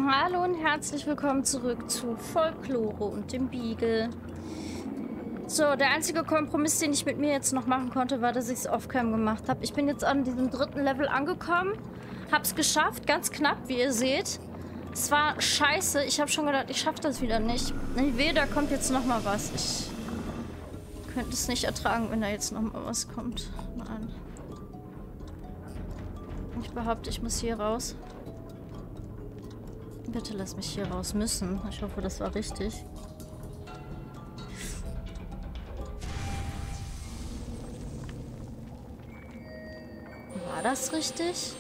Hallo und herzlich willkommen zurück zu Folklore und dem Beagle. So, der einzige Kompromiss, den ich mit mir jetzt noch machen konnte, war, dass ich es off-cam gemacht habe. Ich bin jetzt an diesem 3. Level angekommen, hab's geschafft, ganz knapp, wie ihr seht. Es war scheiße, ich habe schon gedacht, ich schaffe das wieder nicht. Wehe, da kommt jetzt noch mal was. Ich könnte es nicht ertragen, wenn da jetzt noch mal was kommt. Nein. Ich behaupte, ich muss hier raus. Bitte lass mich hier raus müssen. Ich hoffe, das war richtig. War das richtig?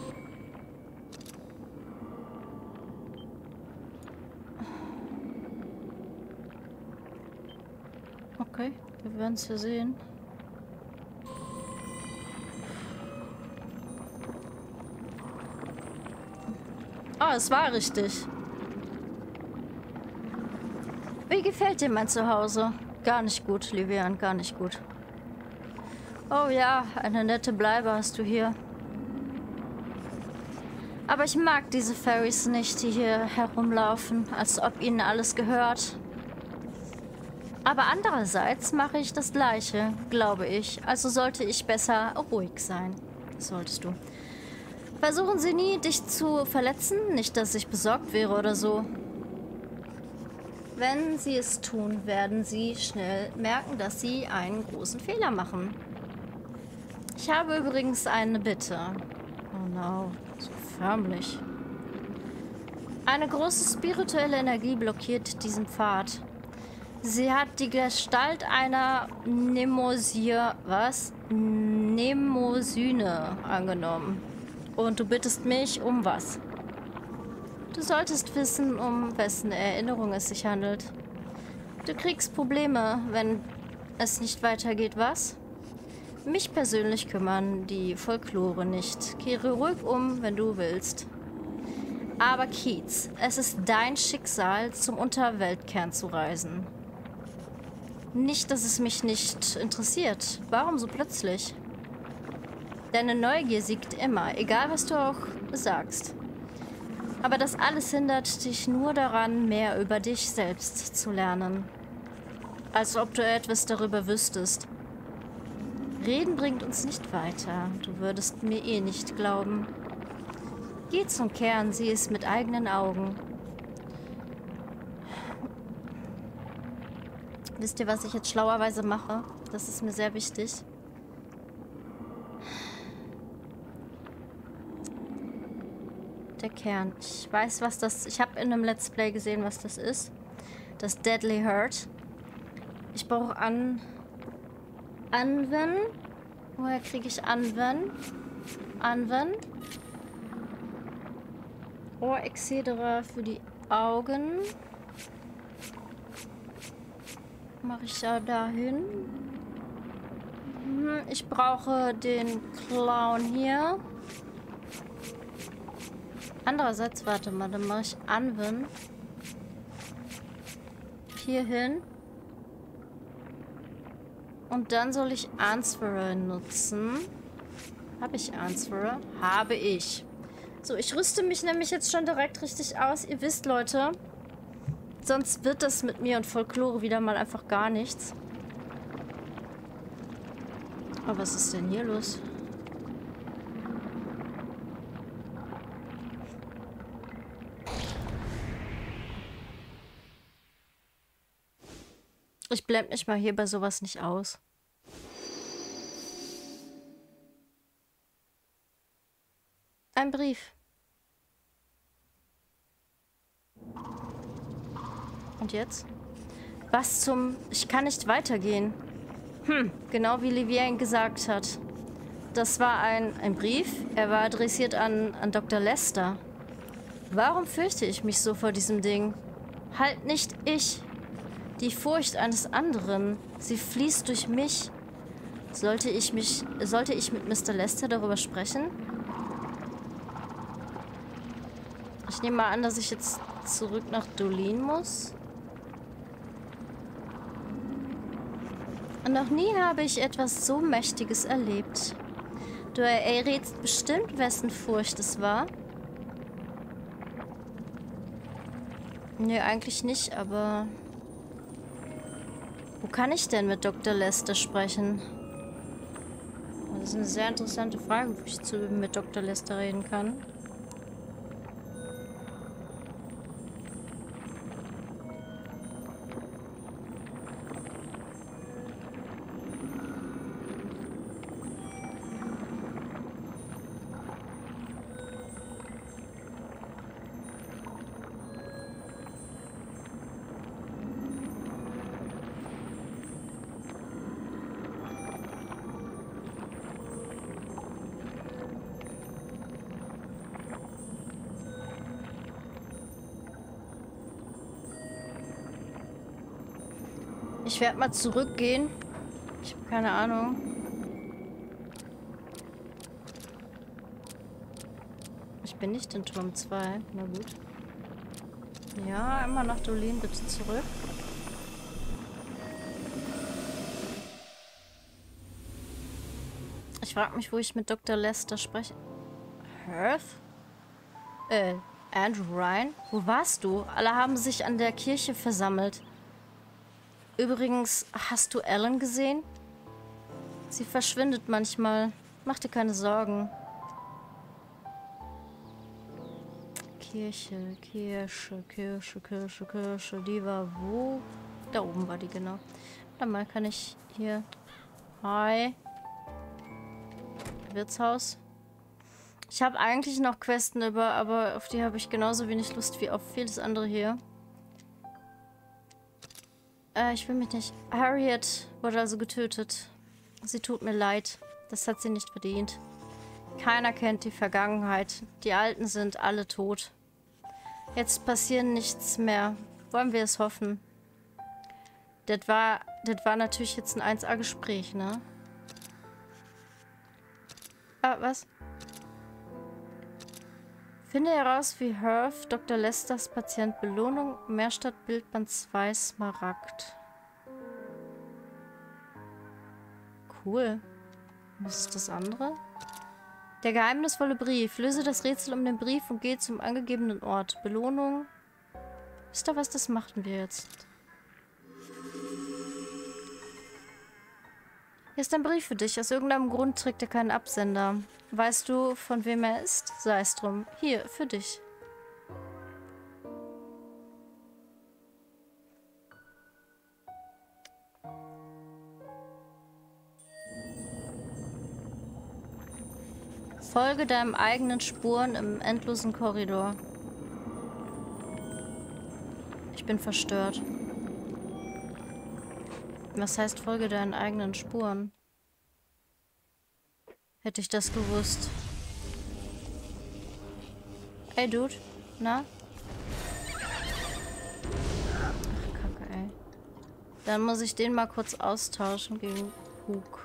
Okay, wir werden es hier sehen. Oh, es war richtig. Wie gefällt dir mein Zuhause? Gar nicht gut, Livian, gar nicht gut. Oh ja, eine nette Bleibe hast du hier. Aber ich mag diese Fairies nicht, die hier herumlaufen, als ob ihnen alles gehört. Aber andererseits mache ich das Gleiche, glaube ich. Also sollte ich besser ruhig sein. Das solltest du. Versuchen Sie nie, dich zu verletzen. Nicht, dass ich besorgt wäre oder so. Wenn Sie es tun, werden Sie schnell merken, dass Sie einen großen Fehler machen. Ich habe übrigens eine Bitte. Oh no, so förmlich. Eine große spirituelle Energie blockiert diesen Pfad. Sie hat die Gestalt einer Nemosyne angenommen. Und du bittest mich um was? Du solltest wissen, um wessen Erinnerung es sich handelt. Du kriegst Probleme, wenn es nicht weitergeht, was? Mich persönlich kümmern die Folklore nicht. Kehre ruhig um, wenn du willst. Aber Keats, es ist dein Schicksal, zum Unterweltkern zu reisen. Nicht, dass es mich nicht interessiert. Warum so plötzlich? Deine Neugier siegt immer, egal was du auch sagst. Aber das alles hindert dich nur daran, mehr über dich selbst zu lernen. Als ob du etwas darüber wüsstest. Reden bringt uns nicht weiter. Du würdest mir eh nicht glauben. Geh zum Kern, sieh es mit eigenen Augen. Wisst ihr, was ich jetzt schlauerweise mache? Das ist mir sehr wichtig. Der Kern. Ich weiß, was das... Ich habe in einem Let's Play gesehen, was das ist. Das Deadly Hurt. Ich brauche Anwen. Woher kriege ich Anwen? Anwen. Ohrexedra für die Augen. Mache ich ja dahin. Ich brauche den Clown hier. Andererseits, warte mal, dann mache ich Anwen. Hier hin. Und dann soll ich Answerer nutzen. Habe ich Answerer? Habe ich. So, ich rüste mich nämlich jetzt schon direkt richtig aus. Ihr wisst, Leute, sonst wird das mit mir und Folklore wieder mal einfach gar nichts. Aber was ist denn hier los? Ich blende mich mal hier bei sowas nicht aus. Ein Brief. Und jetzt? Was zum... Ich kann nicht weitergehen. Genau wie Livian gesagt hat. Das war ein Brief. Er war adressiert an Dr. Lester. Warum fürchte ich mich so vor diesem Ding? Halt nicht ich. Die Furcht eines anderen. Sie fließt durch mich. Sollte ich mit Mr. Lester darüber sprechen? Ich nehme mal an, dass ich jetzt zurück nach Dolin muss. Und noch nie habe ich etwas so Mächtiges erlebt. Du errätst bestimmt, wessen Furcht es war. Nee, eigentlich nicht, aber... Wo kann ich denn mit Dr. Lester sprechen? Das ist eine sehr interessante Frage, wo ich mit Dr. Lester reden kann. Ich werde mal zurückgehen. Ich habe keine Ahnung. Ich bin nicht in Turm 2. Na gut. Ja, einmal nach Dolin bitte zurück. Ich frage mich, wo ich mit Dr. Lester spreche. Hearth? Andrew Ryan? Wo warst du? Alle haben sich an der Kirche versammelt. Übrigens, hast du Ellen gesehen? Sie verschwindet manchmal. Mach dir keine Sorgen. Kirche. Die war wo? Da oben war die, genau. Warte mal, kann ich hier... Hi. Wirtshaus. Ich habe eigentlich noch Questen über, aber auf die habe ich genauso wenig Lust wie auf vieles andere hier. Ich will mich nicht... Harriet wurde also getötet. Sie tut mir leid. Das hat sie nicht verdient. Keiner kennt die Vergangenheit. Die Alten sind alle tot. Jetzt passiert nichts mehr. Wollen wir es hoffen. Das war natürlich jetzt ein 1A-Gespräch, ne? Ah, was? Finde heraus, wie Hearth Dr. Lesters Patient Belohnung. Meerstadt Bildband 2 Smaragd. Cool. Was ist das andere? Der geheimnisvolle Brief. Löse das Rätsel um den Brief und gehe zum angegebenen Ort. Belohnung. Wisst ihr was, das machen wir jetzt. Hier ist ein Brief für dich. Aus irgendeinem Grund trägt er keinen Absender. Weißt du, von wem er ist? Sei es drum. Hier, für dich. Folge deinem eigenen Spuren im endlosen Korridor. Ich bin verstört. Was heißt folge deinen eigenen Spuren? Hätte ich das gewusst. Hey, Dude. Na? Ach, Kacke, ey. Dann muss ich den mal kurz austauschen gegen Hug.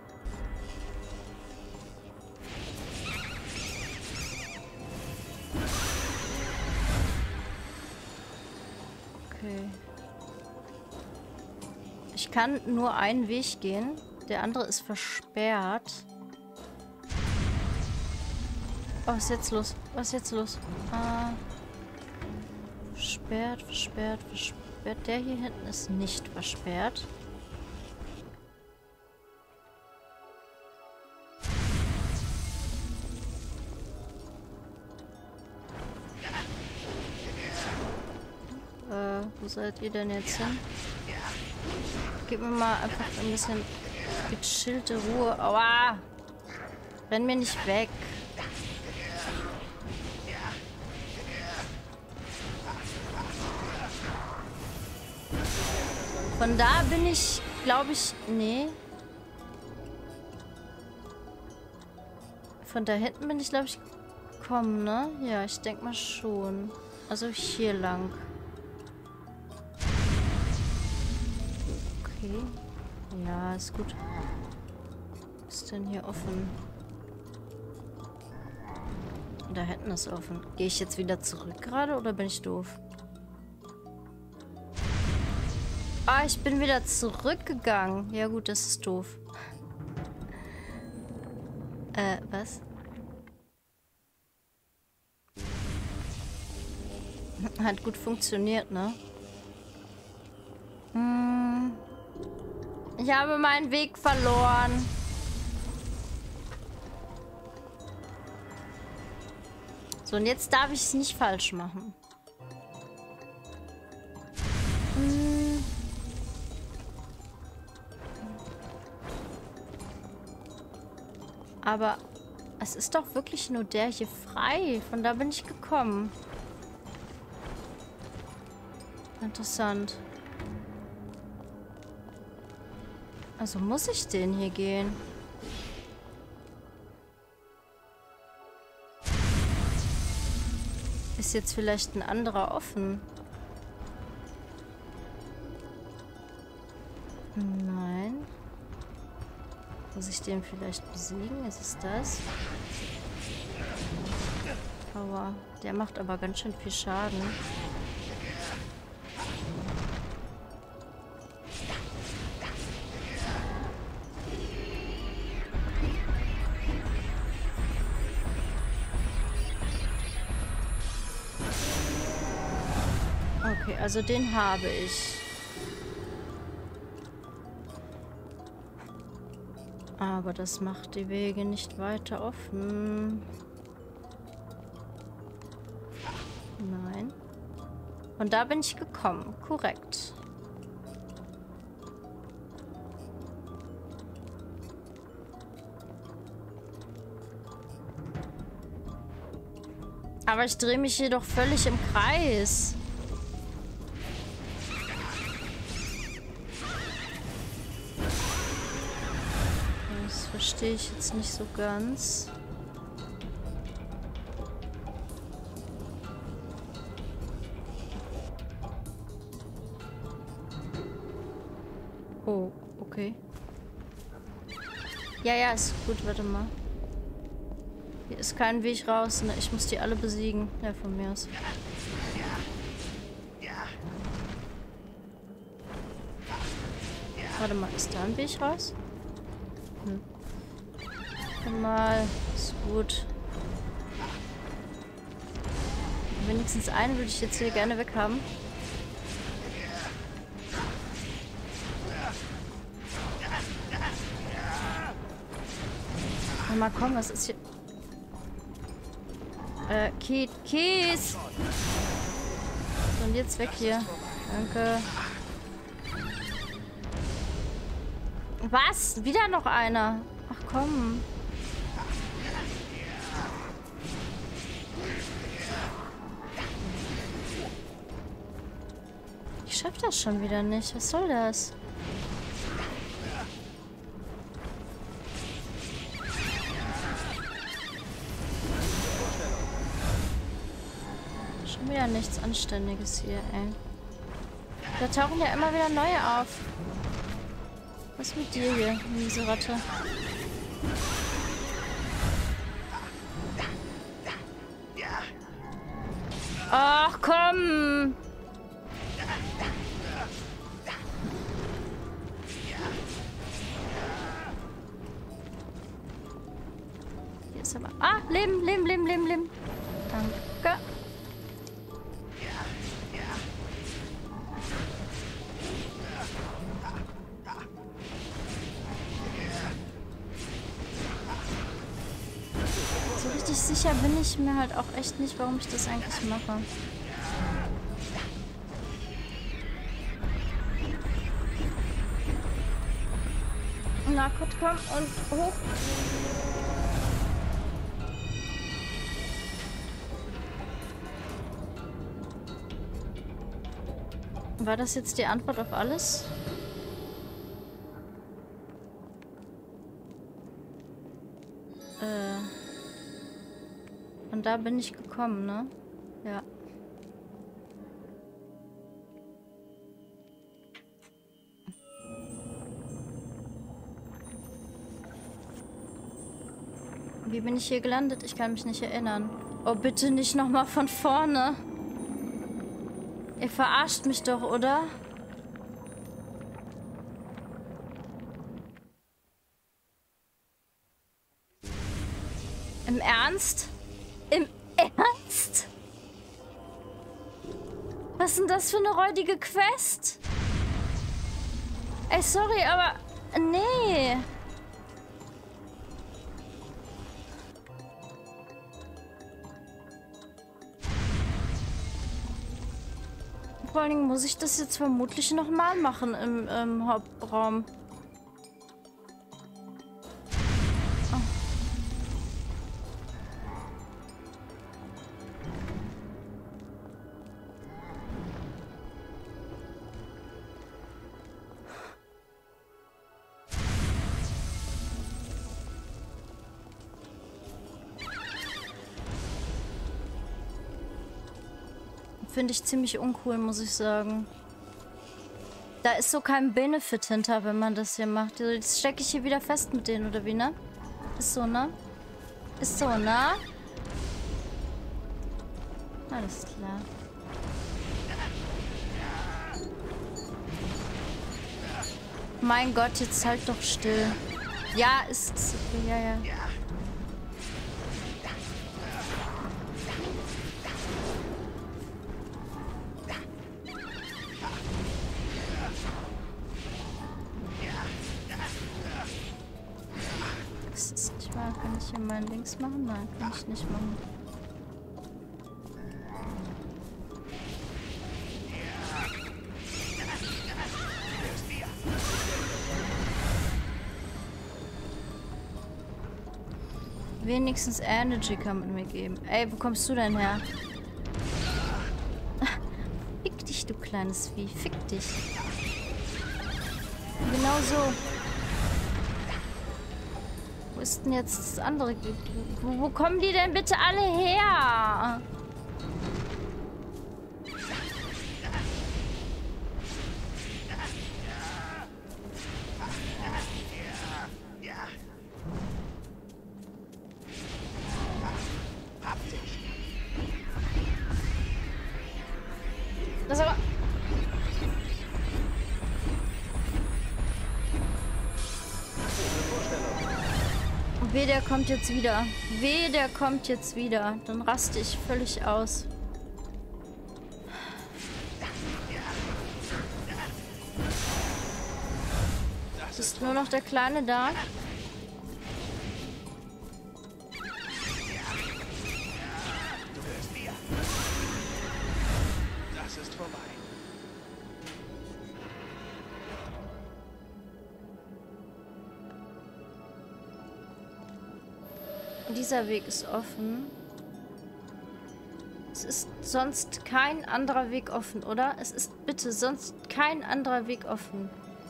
Okay. Ich kann nur einen Weg gehen. Der andere ist versperrt. Oh, was ist jetzt los? Was ist jetzt los? Versperrt. Der hier hinten ist nicht versperrt. Wo seid ihr denn jetzt hin? Gib mir mal einfach ein bisschen gechillte Ruhe. Aua! Renn mir nicht weg. Von da bin ich, glaube ich, nee. Von da hinten bin ich, glaube ich, gekommen, ne? Ja, ich denke mal schon. Also hier lang. Okay. Ja, ist gut. Was ist denn hier offen? Da hinten ist offen. Gehe ich jetzt wieder zurück gerade oder bin ich doof? Ah, ich bin wieder zurückgegangen. Ja gut, das ist doof. Was? Hat gut funktioniert, ne? Hm. Ich habe meinen Weg verloren. So, und jetzt darf ich es nicht falsch machen. Hm. Aber es ist doch wirklich nur der hier frei. Von da bin ich gekommen. Interessant. Also muss ich den hier gehen? Ist jetzt vielleicht ein anderer offen? Nein. Muss ich den vielleicht besiegen? Ist es das? Aua. Der macht aber ganz schön viel Schaden. Okay, also den habe ich. Aber das macht die Wege nicht weiter offen. Nein. Und da bin ich gekommen. Korrekt. Aber ich drehe mich hier doch völlig im Kreis. Das verstehe ich jetzt nicht so ganz. Oh, okay. Ja, ja, ist gut, warte mal. Hier ist kein Weg raus, ne? Ich muss die alle besiegen. Ja, von mir aus. Warte mal, ist da ein Weg raus? Hm. Warte mal, ist gut. Wenigstens einen würde ich jetzt hier gerne weghaben. Mal komm, was ist hier? Kies! Und jetzt weg hier. Danke. Was? Wieder noch einer? Ach komm. Ich schaff das schon wieder nicht. Was soll das? Schon wieder nichts Anständiges hier, ey. Da tauchen ja immer wieder neue auf. Was ist mit dir hier, miese Ratte? Ach komm! Hier ist aber... Ah, Leben, Leben, Leben, Leben, Leben. Danke. So richtig sicher bin ich mir halt auch echt nicht, warum ich das eigentlich mache. Na gut, komm und hoch. War das jetzt die Antwort auf alles? Und da bin ich gekommen, ne? Ja. Wie bin ich hier gelandet? Ich kann mich nicht erinnern. Oh, bitte nicht nochmal von vorne. Ihr verarscht mich doch, oder? Im Ernst? Im Ernst? Was ist denn das für eine räudige Quest? Ey, sorry, aber... Nee. Vor allen Dingen muss ich das jetzt vermutlich nochmal machen im Hauptraum. Finde ich ziemlich uncool, muss ich sagen. Da ist so kein Benefit hinter, wenn man das hier macht. Jetzt stecke ich hier wieder fest mit denen, oder wie, ne? Ist so, ne? Ist so, ne? Alles klar. Mein Gott, jetzt halt doch still. Ja, ist okay, ja, ja. Kann ich hier meinen Links machen? Nein, kann ich nicht machen. Wenigstens Energy kann man mir geben. Ey, wo kommst du denn her? Fick dich, du kleines Vieh. Fick dich. Genau so. Wo ist denn jetzt das andere? Wo kommen die denn bitte alle her? Das aber... Weh, der kommt jetzt wieder. Weh, der kommt jetzt wieder. Dann raste ich völlig aus. Ist nur noch der Kleine da? Das ist vorbei. Dieser Weg ist offen. Es ist sonst kein anderer Weg offen, oder? Es ist bitte sonst kein anderer Weg offen.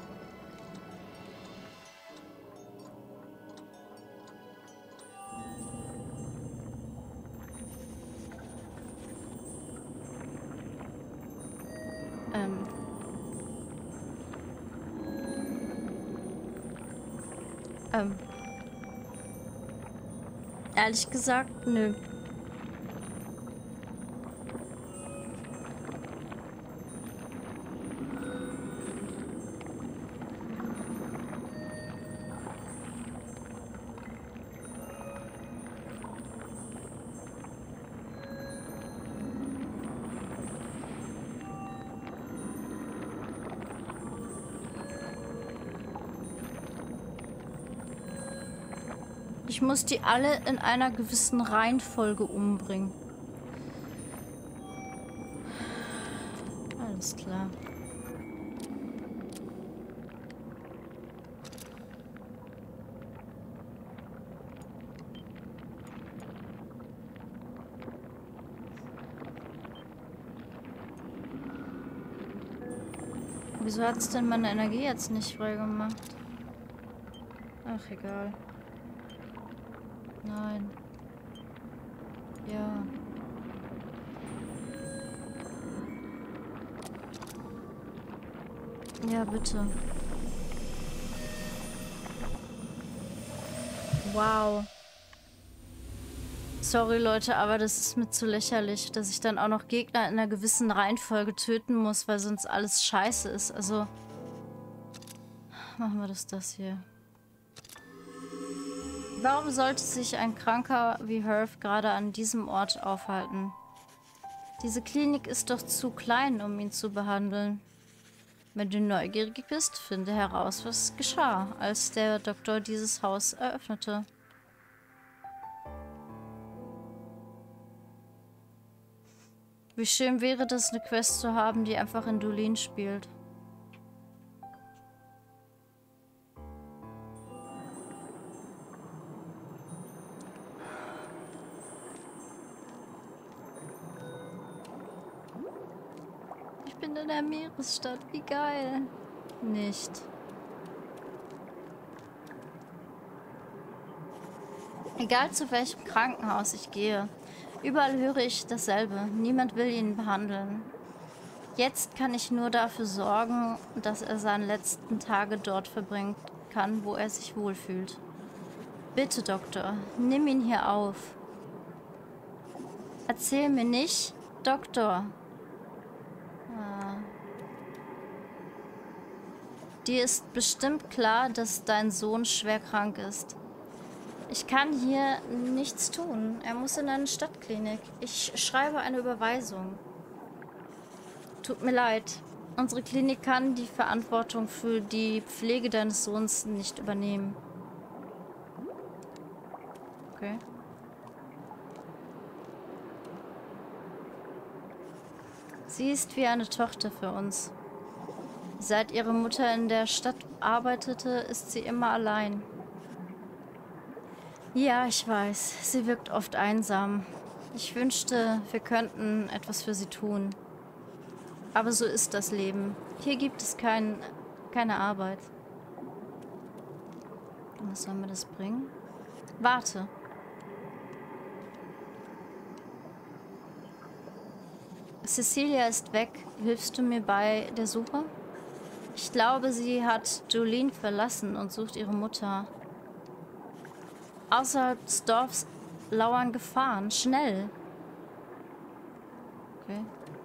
Ehrlich gesagt, nö. Ich muss die alle in einer gewissen Reihenfolge umbringen. Alles klar. Wieso hat es denn meine Energie jetzt nicht freigemacht? Ach, egal. Nein. Ja. Ja, bitte. Wow. Sorry, Leute, aber das ist mir zu lächerlich, dass ich dann auch noch Gegner in einer gewissen Reihenfolge töten muss, weil sonst alles scheiße ist. Also, machen wir das hier. Warum sollte sich ein Kranker wie Herb gerade an diesem Ort aufhalten? Diese Klinik ist doch zu klein, um ihn zu behandeln. Wenn du neugierig bist, finde heraus, was geschah, als der Doktor dieses Haus eröffnete. Wie schön wäre das, eine Quest zu haben, die einfach in Dublin spielt. Ich bin in der Meeresstadt. Wie geil. Nicht. Egal zu welchem Krankenhaus ich gehe, überall höre ich dasselbe. Niemand will ihn behandeln. Jetzt kann ich nur dafür sorgen, dass er seine letzten Tage dort verbringen kann, wo er sich wohlfühlt. Bitte, Doktor, nimm ihn hier auf. Erzähl mir nicht, Doktor. Dir ist bestimmt klar, dass dein Sohn schwer krank ist. Ich kann hier nichts tun. Er muss in eine Stadtklinik. Ich schreibe eine Überweisung. Tut mir leid. Unsere Klinik kann die Verantwortung für die Pflege deines Sohns nicht übernehmen. Okay. Sie ist wie eine Tochter für uns. Seit ihre Mutter in der Stadt arbeitete, ist sie immer allein. Ja, ich weiß. Sie wirkt oft einsam. Ich wünschte, wir könnten etwas für sie tun. Aber so ist das Leben. Hier gibt es keine Arbeit. Was soll mir das bringen? Warte. Cecilia ist weg. Hilfst du mir bei der Suche? Ich glaube, sie hat Jolene verlassen und sucht ihre Mutter. Außerhalb des Dorfs lauern Gefahren. Schnell. Okay.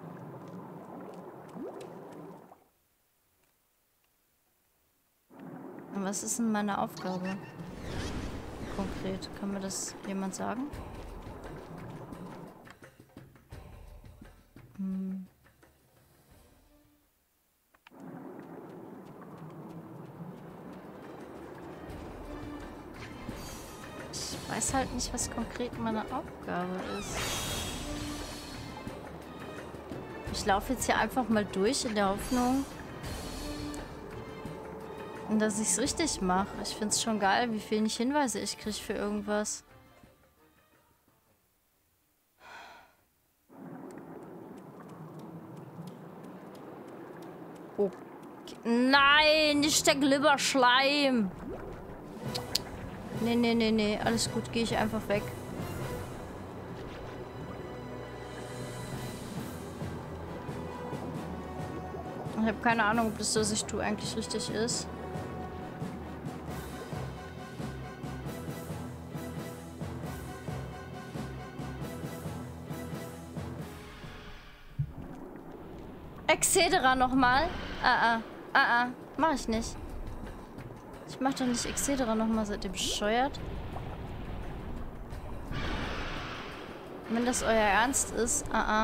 Und was ist denn meine Aufgabe? Konkret. Kann mir das jemand sagen? Ich weiß halt nicht, was konkret meine Aufgabe ist. Ich laufe jetzt hier einfach mal durch in der Hoffnung, dass ich es richtig mache. Ich finde es schon geil, wie viele Hinweise ich kriege für irgendwas. Okay. Nein, nicht der Glibberschleim. Nee, nee, nee, nee. Alles gut, gehe ich einfach weg. Ich habe keine Ahnung, ob das, was ich tue, eigentlich richtig ist. Excedera nochmal? Mach ich nicht. Ich mach doch nicht Excedera nochmal, seid ihr bescheuert? Wenn das euer Ernst ist,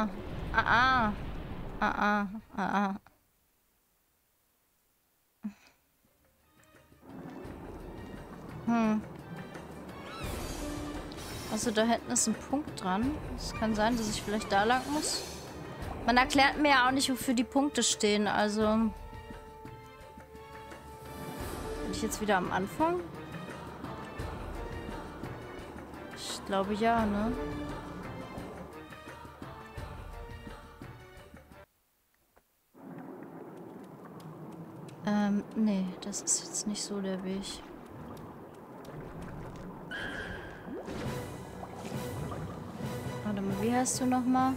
Also da hinten ist ein Punkt dran. Es kann sein, dass ich vielleicht da lang muss. Man erklärt mir ja auch nicht, wofür die Punkte stehen, also... Bin ich jetzt wieder am Anfang? Ich glaube ja, ne? Nee, das ist jetzt nicht so der Weg. Warte mal, wie heißt du nochmal?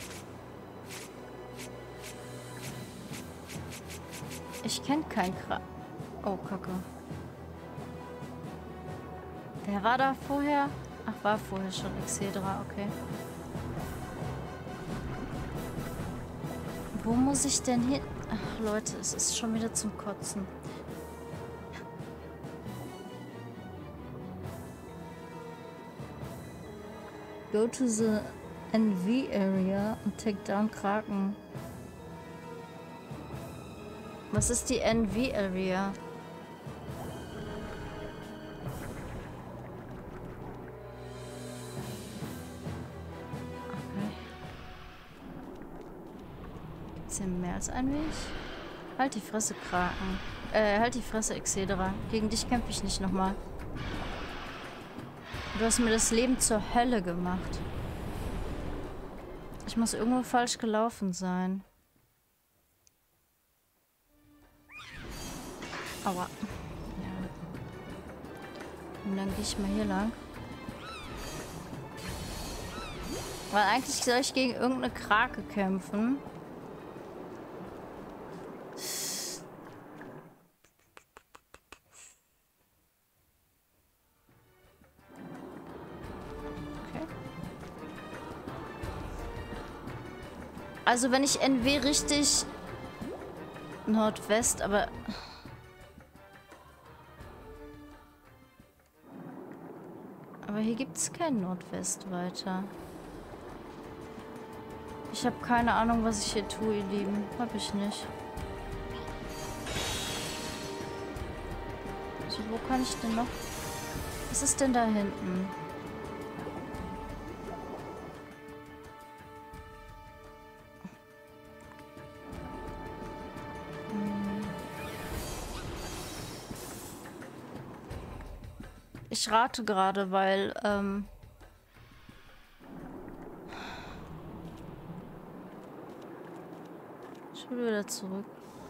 Ich kenne keinen Oh, Kacke. Wer war da vorher? Ach, war vorher schon Excedra, okay. Wo muss ich denn hin? Ach, Leute, es ist schon wieder zum Kotzen. Go to the NV-Area und Takedown Kraken. Was ist die NV-Area? Okay. Ist hier mehr als ein Weg? Halt die Fresse, Kraken. Halt die Fresse, Excedera. Gegen dich kämpfe ich nicht nochmal. Du hast mir das Leben zur Hölle gemacht. Ich muss irgendwo falsch gelaufen sein. Aua. Ja. Und dann gehe ich mal hier lang. Weil eigentlich soll ich gegen irgendeine Krake kämpfen. Also wenn ich NW richtig Nordwest, aber hier gibt es kein Nordwest weiter. Ich habe keine Ahnung, was ich hier tue, ihr Lieben. Hab ich nicht. So, wo kann ich denn noch? Was ist denn da hinten? Ich rate gerade, weil, ich will wieder zurück.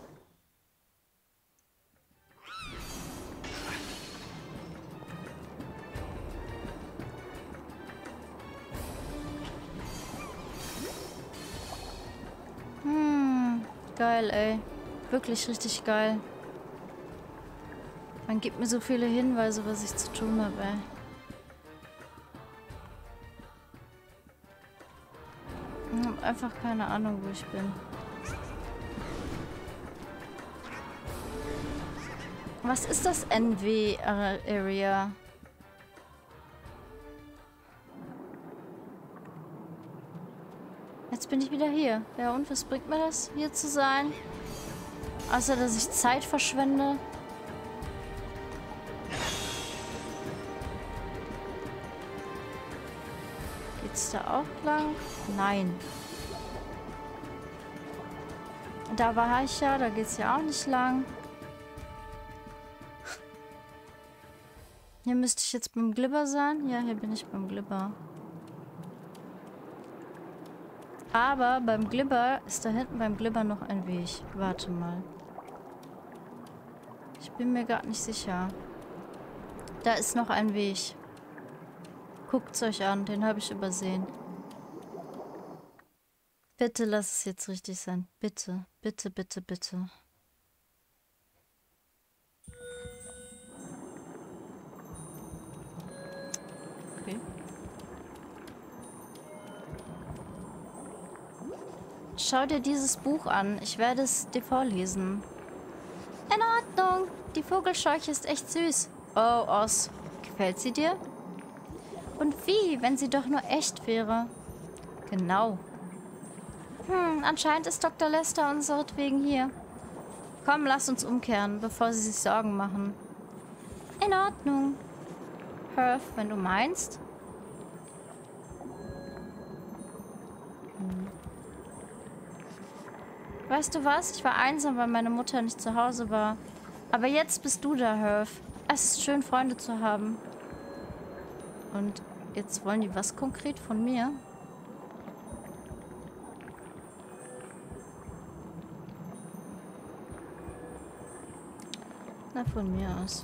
Geil, ey. Wirklich richtig geil. Man gibt mir so viele Hinweise, was ich zu tun habe, ey. Ich habe einfach keine Ahnung, wo ich bin. Was ist das NW-Area? Jetzt bin ich wieder hier. Ja, und was bringt mir das, hier zu sein? Außer, dass ich Zeit verschwende. Geht's da auch lang? Nein. Da war ich ja, da geht's ja auch nicht lang. Hier müsste ich jetzt beim Glibber sein. Ja, hier bin ich beim Glibber. Aber beim Glibber ist da hinten beim Glibber noch ein Weg. Warte mal. Ich bin mir gar nicht sicher. Da ist noch ein Weg. Guckt's euch an, den habe ich übersehen. Bitte lass es jetzt richtig sein. Bitte, bitte, bitte, bitte. Okay. Schau dir dieses Buch an. Ich werde es dir vorlesen. In Ordnung. Die Vogelscheuche ist echt süß. Oh, Oz. Gefällt sie dir? Und wie, wenn sie doch nur echt wäre? Genau. Anscheinend ist Dr. Lester unseretwegen hier. Komm, lass uns umkehren, bevor sie sich Sorgen machen. In Ordnung. Herf, wenn du meinst. Weißt du was? Ich war einsam, weil meine Mutter nicht zu Hause war. Aber jetzt bist du da, Herf. Es ist schön, Freunde zu haben. Und jetzt wollen die was konkret von mir? Na, von mir aus.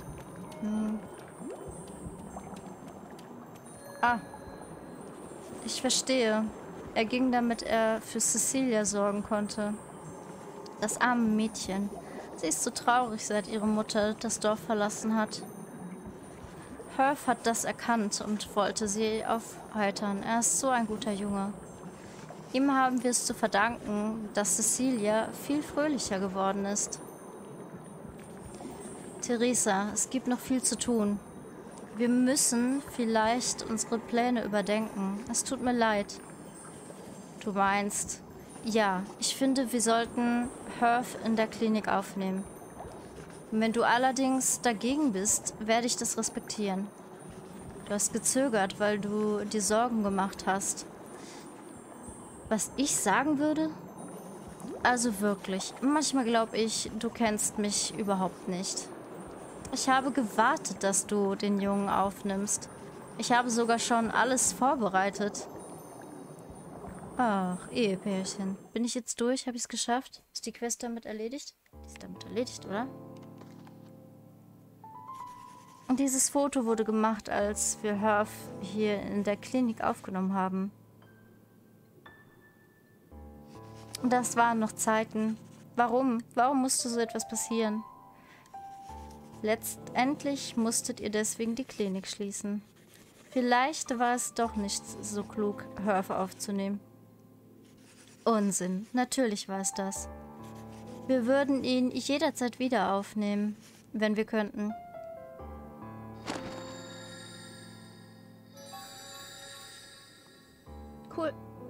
Ah. Ich verstehe. Er ging, damit er für Cecilia sorgen konnte. Das arme Mädchen. Sie ist so traurig, seit ihre Mutter das Dorf verlassen hat. Herf hat das erkannt und wollte sie aufheitern. Er ist so ein guter Junge. Ihm haben wir es zu verdanken, dass Cecilia viel fröhlicher geworden ist. Theresa, es gibt noch viel zu tun. Wir müssen vielleicht unsere Pläne überdenken. Es tut mir leid. Du meinst, ja, ich finde, wir sollten Herf in der Klinik aufnehmen. Wenn du allerdings dagegen bist, werde ich das respektieren. Du hast gezögert, weil du dir Sorgen gemacht hast. Was ich sagen würde? Also wirklich, manchmal glaube ich, du kennst mich überhaupt nicht. Ich habe gewartet, dass du den Jungen aufnimmst. Ich habe sogar schon alles vorbereitet. Ach, Ehepärchen. Bin ich jetzt durch? Habe ich es geschafft? Ist die Quest damit erledigt? Die ist damit erledigt, oder? Und dieses Foto wurde gemacht, als wir Herf hier in der Klinik aufgenommen haben. Und das waren noch Zeiten. Warum? Warum musste so etwas passieren? Letztendlich musstet ihr deswegen die Klinik schließen. Vielleicht war es doch nicht so klug, Herf aufzunehmen. Unsinn. Natürlich war es das. Wir würden ihn jederzeit wieder aufnehmen, wenn wir könnten. Cool.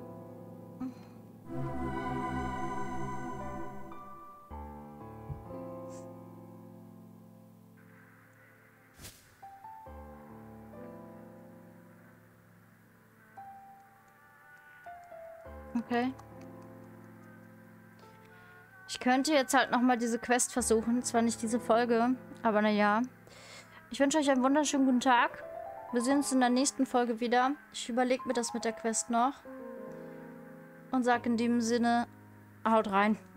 Okay. Ich könnte jetzt halt nochmal diese Quest versuchen. Zwar nicht diese Folge, aber naja. Ich wünsche euch einen wunderschönen guten Tag. Wir sehen uns in der nächsten Folge wieder. Ich überlege mir das mit der Quest noch. Und sage in dem Sinne, haut rein.